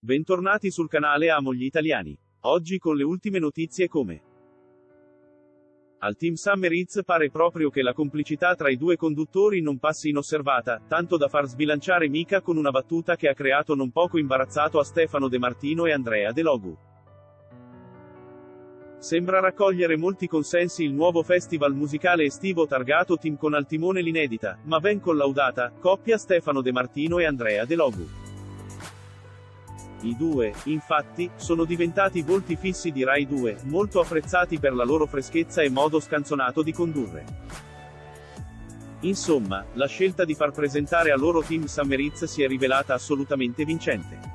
Bentornati sul canale Amo gli Italiani. Oggi con le ultime notizie come al Team Summer Hits pare proprio che la complicità tra i due conduttori non passi inosservata, tanto da far sbilanciare Mika con una battuta che ha creato non poco imbarazzato a Stefano De Martino e Andrea De Logu. Sembra raccogliere molti consensi il nuovo festival musicale estivo targato Team con al timone l'inedita, ma ben collaudata, coppia Stefano De Martino e Andrea De Logu. I due, infatti, sono diventati volti fissi di Rai 2, molto apprezzati per la loro freschezza e modo scanzonato di condurre. Insomma, la scelta di far presentare a loro Team Summer Hits si è rivelata assolutamente vincente.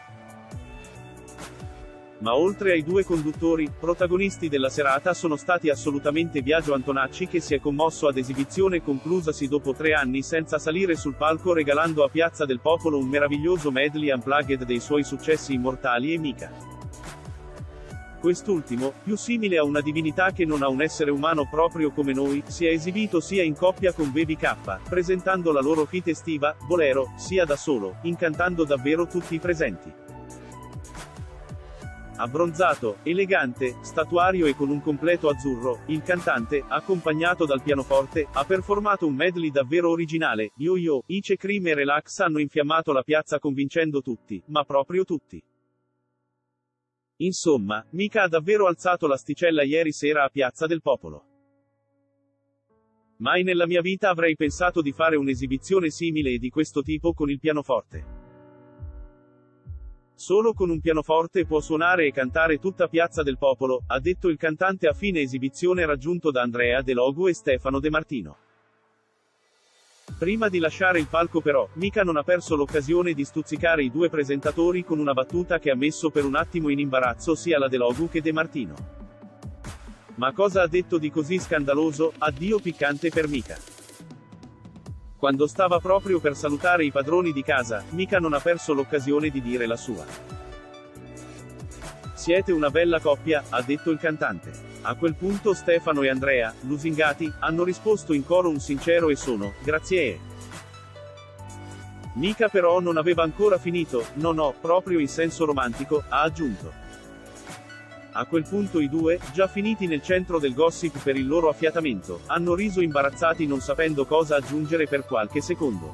Ma oltre ai due conduttori, protagonisti della serata sono stati assolutamente Biagio Antonacci che si è commosso ad esibizione conclusasi dopo 3 anni senza salire sul palco regalando a Piazza del Popolo un meraviglioso medley unplugged dei suoi successi immortali e Mika. Quest'ultimo, più simile a una divinità che non a un essere umano proprio come noi, si è esibito sia in coppia con Baby K, presentando la loro hit estiva, Bolero, sia da solo, incantando davvero tutti i presenti. Abbronzato, elegante, statuario e con un completo azzurro, il cantante, accompagnato dal pianoforte, ha performato un medley davvero originale. Yo Yo, Ice Cream e Relax hanno infiammato la piazza convincendo tutti, ma proprio tutti. Insomma, Mika ha davvero alzato l'asticella ieri sera a Piazza del Popolo. Mai nella mia vita avrei pensato di fare un'esibizione simile e di questo tipo con il pianoforte. Solo con un pianoforte può suonare e cantare tutta Piazza del Popolo, ha detto il cantante a fine esibizione raggiunto da Andrea De Logu e Stefano De Martino. Prima di lasciare il palco però, Mika non ha perso l'occasione di stuzzicare i due presentatori con una battuta che ha messo per un attimo in imbarazzo sia la De Logu che De Martino. Ma cosa ha detto di così scandaloso? Addio piccante per Mika. Quando stava proprio per salutare i padroni di casa, Mika non ha perso l'occasione di dire la sua. Siete una bella coppia, ha detto il cantante. A quel punto Stefano e Andrea, lusingati, hanno risposto in coro un sincero e sono, grazie. Mika però non aveva ancora finito, no, proprio in senso romantico, ha aggiunto. A quel punto i due, già finiti nel centro del gossip per il loro affiatamento, hanno riso imbarazzati non sapendo cosa aggiungere per qualche secondo.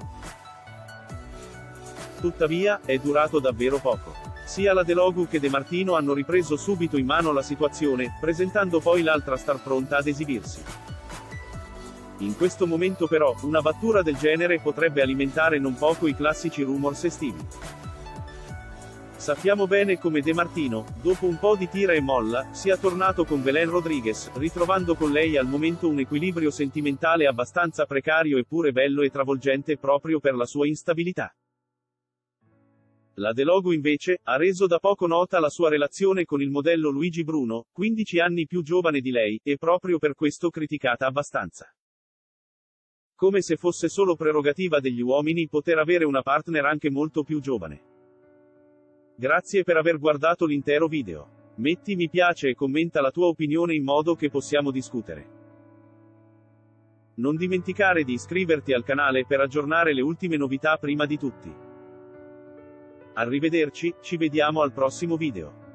Tuttavia, è durato davvero poco. Sia la De Logu che De Martino hanno ripreso subito in mano la situazione, presentando poi l'altra star pronta ad esibirsi. In questo momento però, una battura del genere potrebbe alimentare non poco i classici rumors estivi. Sappiamo bene come De Martino, dopo un po' di tira e molla, sia tornato con Belen Rodriguez, ritrovando con lei al momento un equilibrio sentimentale abbastanza precario eppure bello e travolgente proprio per la sua instabilità. La De Logu invece, ha reso da poco nota la sua relazione con il modello Luigi Bruno, 15 anni più giovane di lei, e proprio per questo criticata abbastanza. Come se fosse solo prerogativa degli uomini poter avere una partner anche molto più giovane. Grazie per aver guardato l'intero video. Metti mi piace e commenta la tua opinione in modo che possiamo discutere. Non dimenticare di iscriverti al canale per aggiornare le ultime novità prima di tutti. Arrivederci, ci vediamo al prossimo video.